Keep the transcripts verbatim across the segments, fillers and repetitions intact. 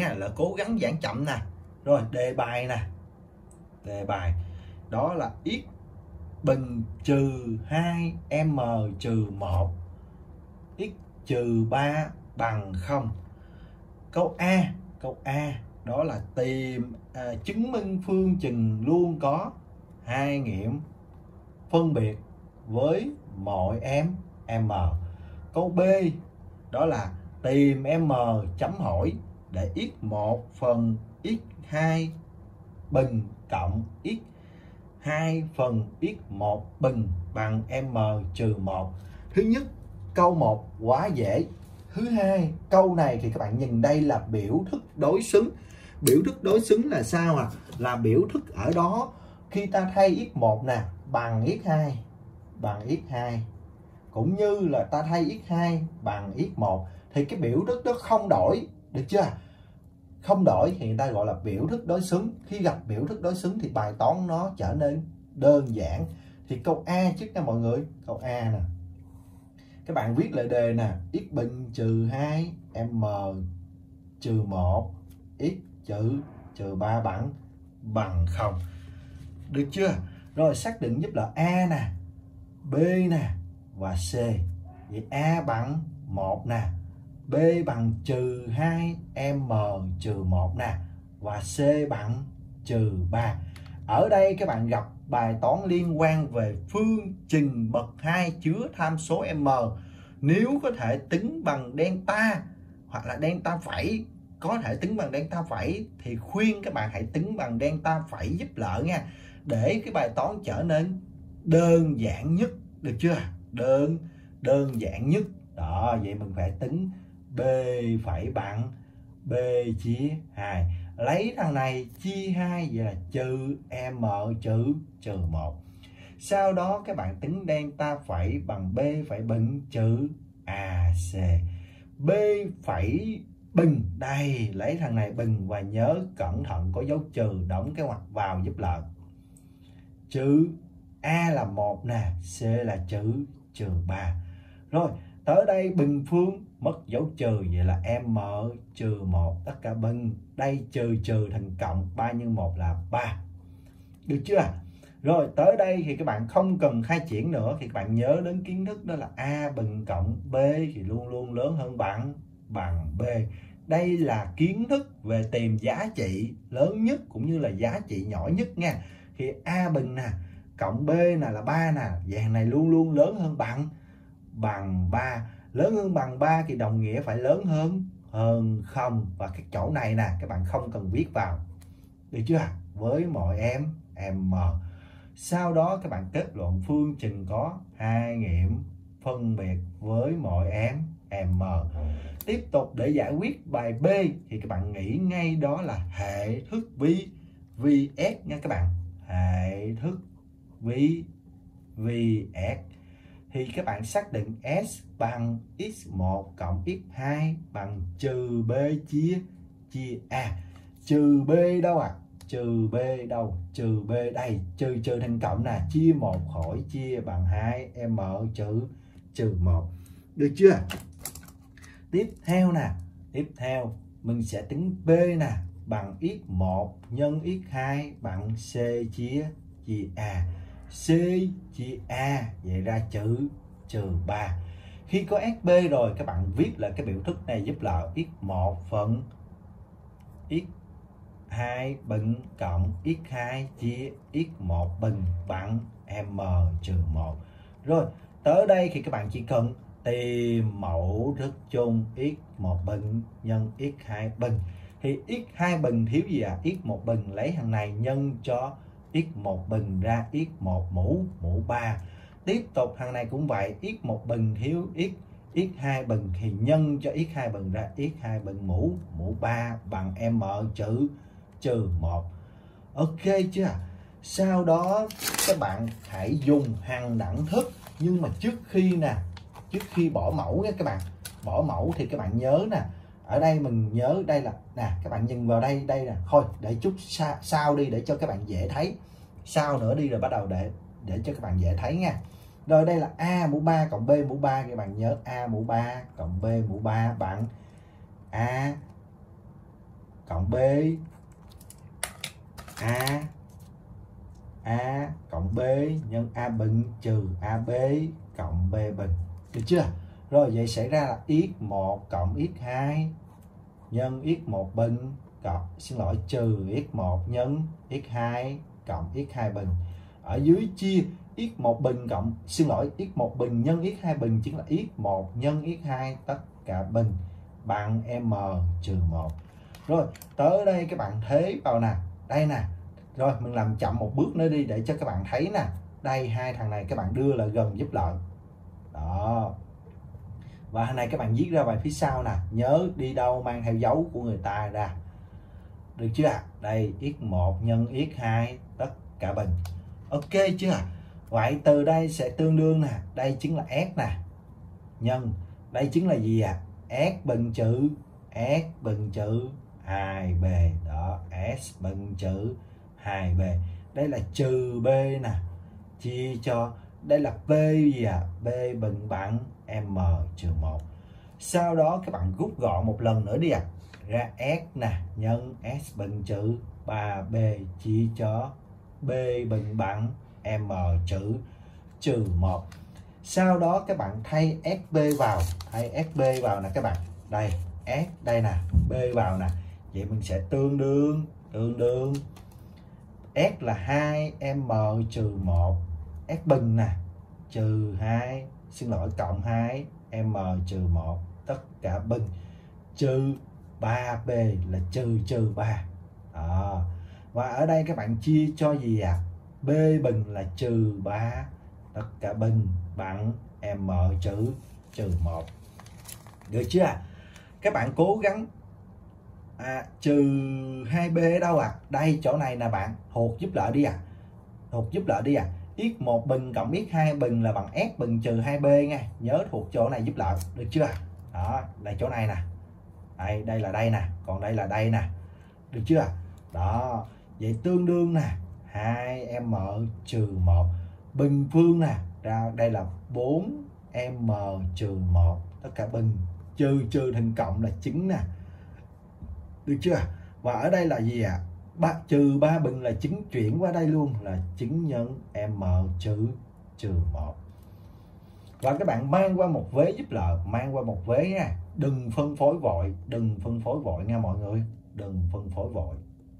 nha, là cố gắng giảng chậm nè. Rồi đề bài nè, đề bài đó là x bình trừ hai m trừ một, x trừ ba bằng không. Câu A, câu A đó là tìm à, chứng minh phương trình luôn có hai nghiệm phân biệt với mọi em m. Câu B đó là tìm m chấm hỏi để x một phần x hai bình cộng x hai phần x một bình bằng m trừ một. Thứ nhất, câu một quá dễ. Thứ hai, câu này thì các bạn nhìn đây là biểu thức đối xứng. Biểu thức đối xứng là sao à? Là biểu thức ở đó khi ta thay x một nè bằng x hai bằng x hai, cũng như là ta thay x hai bằng x một, thì cái biểu thức đó không đổi, được chưa? Không đổi thì người ta gọi là biểu thức đối xứng. Khi gặp biểu thức đối xứng thì bài toán nó trở nên đơn giản. Thì câu A trước nha mọi người, câu A nè, các bạn viết lại đề nè, x bình trừ hai m trừ một, x trừ trừ ba bằng bằng không. Được chưa? Rồi xác định giúp là A nè, B nè và C. Vậy A bằng một nè, B bằng trừ hai m trừ một nè, và C bằng trừ ba. Ở đây các bạn gặp bài toán liên quan về phương trình bậc hai chứa tham số m. Nếu có thể tính bằng delta hoặc là delta phẩy, có thể tính bằng delta phẩy thì khuyên các bạn hãy tính bằng delta phẩy giúp lỡ nha, để cái bài toán trở nên đơn giản nhất, được chưa? Đơn đơn giản nhất. Đó, vậy mình phải tính b phẩy bằng b chia hai. Lấy thằng này chia hai, vậy là trừ m trừ trừ một. Sau đó các bạn tính delta phẩy bằng b phẩy bình trừ ac. B phẩy bình, đây lấy thằng này bình và nhớ cẩn thận có dấu trừ, đóng cái ngoặc vào giúp lợn. Trừ a là một nè, c là trừ trừ ba. Rồi tới đây bình phương mất dấu trừ, vậy là m trừ một, tất cả bình. Đây trừ trừ thành cộng, ba nhân một là ba. Được chưa? Rồi tới đây thì các bạn không cần khai triển nữa, thì các bạn nhớ đến kiến thức đó là a bình cộng b thì luôn luôn lớn hơn bằng bằng b. Đây là kiến thức về tìm giá trị lớn nhất cũng như là giá trị nhỏ nhất nha. Thì a bình nè cộng b nè là ba nè, dạng này luôn luôn lớn hơn bằng bằng ba. Lớn hơn bằng ba thì đồng nghĩa phải lớn hơn hơn không, và cái chỗ này nè các bạn không cần viết vào, được chưa? Với mọi em m. Sau đó các bạn kết luận phương trình có hai nghiệm phân biệt với mọi em m. Tiếp tục để giải quyết bài B thì các bạn nghĩ ngay đó là hệ thức vi vs nha các bạn. Hệ thức vi vs thì các bạn xác định S bằng x một cộng x hai bằng trừ b chia chia a. Trừ b đâu ạ? À? Trừ b đâu? Trừ b đây, trừ trừ thành cộng nè, chia một khỏi chia bằng hai m trừ trừ một. Được chưa? Tiếp theo nè, tiếp theo mình sẽ tính b nè bằng x một nhân x hai bằng c chia chia a. C chia a, vậy ra trừ trừ ba. Khi có ét bê rồi các bạn viết lại cái biểu thức này giúp là x một phần x hai bình cộng x hai chia x một bình bằng m trừ một. Rồi tới đây thì các bạn chỉ cần tìm mẫu thức chung x một bình nhân x hai bình. Thì x hai bình thiếu gì à? x một bình lấy thằng này nhân cho x một bình ra x một mũ mũ ba. Tiếp tục thằng này cũng vậy, x một bình thiếu x x hai bình thì nhân cho x hai bình ra x hai bình mũ mũ ba bằng m trừ trừ một. Ok chưa? Sau đó các bạn hãy dùng hằng đẳng thức, nhưng mà trước khi nè, trước khi bỏ mẫu nha các bạn, bỏ mẫu thì các bạn nhớ nè, ở đây mình nhớ đây là nè, các bạn nhìn vào đây đây nè, thôi để chút xa, sau đi để cho các bạn dễ thấy, sau nữa đi rồi bắt đầu để để cho các bạn dễ thấy nha. Rồi đây là a mũ ba cộng b mũ ba, các bạn nhớ a mũ ba cộng b mũ ba bằng a cộng B, A, A cộng B nhân A bình trừ a bê cộng B bình. Được chưa? Rồi vậy xảy ra là x một cộng x hai nhân x một bình cộng, xin lỗi, trừ x một nhân x hai cộng x hai bình. Ở dưới chia x một bình cộng, xin lỗi, x một bình nhân x hai bình chính là x một nhân x hai tất cả bình bằng m trừ một. Rồi tới đây các bạn thế vào nè, đây nè. Rồi mình làm chậm một bước nữa đi để cho các bạn thấy nè. Đây hai thằng này các bạn đưa là gần giúp lợi. Đó. Và hồi này các bạn viết ra bài phía sau nè, nhớ đi đâu mang theo dấu của người ta ra. Được chưa ạ? Đây x một nhân x hai tất cả bình. Ok chưa ạ? Vậy từ đây sẽ tương đương nè, đây chính là S nè. Nhân, đây chính là gì ạ? À? S bình trừ S bình trừ hai B. Đó, S bình trừ hai B. Đây là trừ B nè. Chia cho, đây là B gì ạ? À? B bình bằng M trừ một. Sau đó các bạn rút gọn một lần nữa đi ạ. À. Ra S nè, nhân S bình trừ ba B chia cho B bình bằng M trừ trừ một. Sau đó các bạn thay ét bê vào, thay ét bê vào nè các bạn. Đây, S đây nè, B vào nè. Vậy mình sẽ tương đương tương đương S là hai M trừ một, S bình nè, trừ hai, xin lỗi, cộng hai M trừ một tất cả bình trừ ba B là trừ trừ ba. Đó. Và ở đây các bạn chia cho gì ạ? À? B bình là trừ ba tất cả bình bằng M trừ trừ một. Được chưa? Các bạn cố gắng à, trừ hai B ở đâu ạ? À? Đây chỗ này nè bạn, thuộc giúp lợi đi ạ. À. Thuộc giúp lợi đi ạ. À. x một bình cộng x hai bình là bằng S bình trừ hai B nha. Nhớ thuộc chỗ này giúp lợi, được chưa? Đó, đây chỗ này nè. Đây, đây là đây nè, còn đây là đây nè. Được chưa? Đó, vậy tương đương nè, hai M trừ một. Bình phương nè, ra đây là bốn M trừ một tất cả bình, trừ trừ thành cộng là chín nè. Được chưa? Và ở đây là gì ạ? À? Ba, trừ ba bình là chín, chuyển qua đây luôn là chín nhân M trừ trừ một. Và các bạn mang qua một vế giúp lợi, mang qua một vế nha. Đừng phân phối vội, đừng phân phối vội nha mọi người, đừng phân phối vội.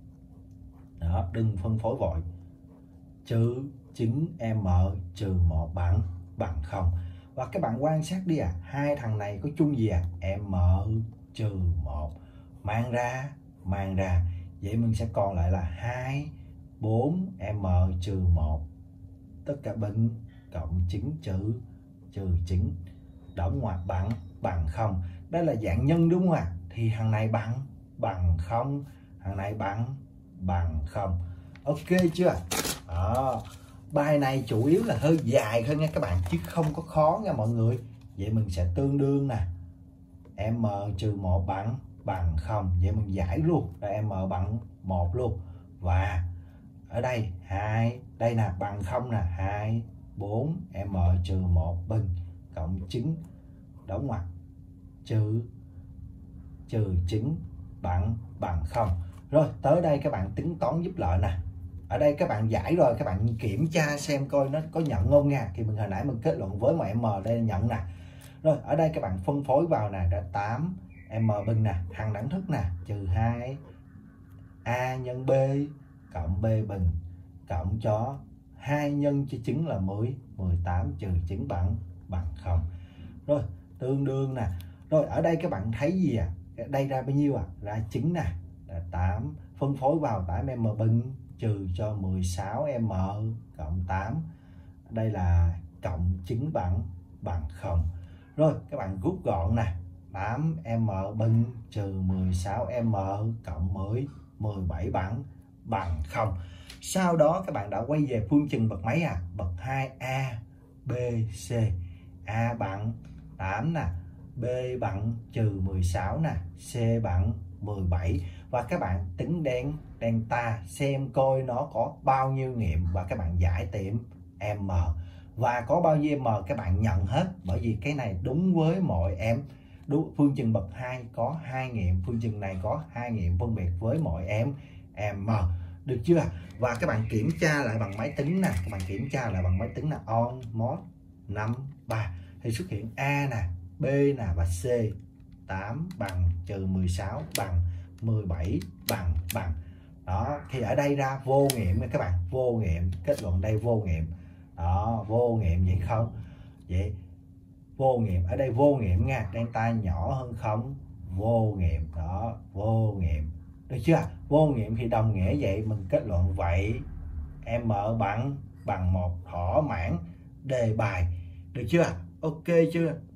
Đó, đừng phân phối vội. Trừ chín M trừ một bằng bằng không. Và các bạn quan sát đi à, hai thằng này có chung gì à? M trừ một. Mang ra, mang ra. Vậy mình sẽ còn lại là hai, bốn M trừ một tất cả bình cộng chín trừ trừ chín đóng ngoặc bằng bằng không. Đây là dạng nhân đúng không ạ? À? Thì thằng này bằng bằng không, thằng này bằng bằng không. Ok chưa? Đó. Bài này chủ yếu là hơi dài hơn nha các bạn, chứ không có khó nha mọi người. Vậy mình sẽ tương đương nè, M trừ một bằng bằng không. Vậy mình giải luôn là M bằng một luôn. Và ở đây hai, đây nè, bằng không nè, hai, bốn M trừ một bình cộng chín đóng ngoặc trừ trừ chín bằng bằng không. Rồi tới đây các bạn tính toán giúp lợi nè. Ở đây các bạn giải rồi, các bạn kiểm tra xem coi nó có nhận không nha. Thì mình hồi nãy mình kết luận với mà M đây là nhận nè. Rồi ở đây các bạn phân phối vào nè, ra tám M bình nè, hằng đẳng thức nè, trừ hai A nhân B cộng B bình cộng cho hai nhân cho chín là mười, mười tám trừ chín bằng bằng không. Rồi tương đương nè. Rồi ở đây các bạn thấy gì à? Đây ra bao nhiêu à? Ra chín nè, là tám, phân phối vào tám M bình trừ cho mười sáu M cộng tám. Đây là cộng chín bằng bằng không. Rồi các bạn rút gọn nè, tám M bình trừ mười sáu M cộng mười, mười bảy bằng bằng không. Sau đó các bạn đã quay về phương trình bậc mấy à? Bậc hai A, B, C. A bằng tám nè, B bằng trừ mười sáu nè, C bằng mười bảy. Và các bạn tính đen delta xem coi nó có bao nhiêu nghiệm và các bạn giải tìm M. Và có bao nhiêu M các bạn nhận hết, bởi vì cái này đúng với mọi em đúng, phương trình bậc hai có hai nghiệm, phương trình này có hai nghiệm phân biệt với mỗi em m, được chưa? Và các bạn kiểm tra lại bằng máy tính nè, các bạn kiểm tra lại bằng máy tính là on mod năm ba thì xuất hiện A nè, B nè và C. Tám bằng trừ mười sáu bằng mười bảy bằng bằng. Đó, thì ở đây ra vô nghiệm nha các bạn, vô nghiệm, kết luận đây vô nghiệm. Đó, vô nghiệm vậy không? Vậy vô nghiệm, ở đây vô nghiệm nha, delta nhỏ hơn không, vô nghiệm. Đó, vô nghiệm, được chưa? Vô nghiệm thì đồng nghĩa vậy, mình kết luận vậy m bằng bằng một, thỏa mãn đề bài, được chưa? Ok chưa?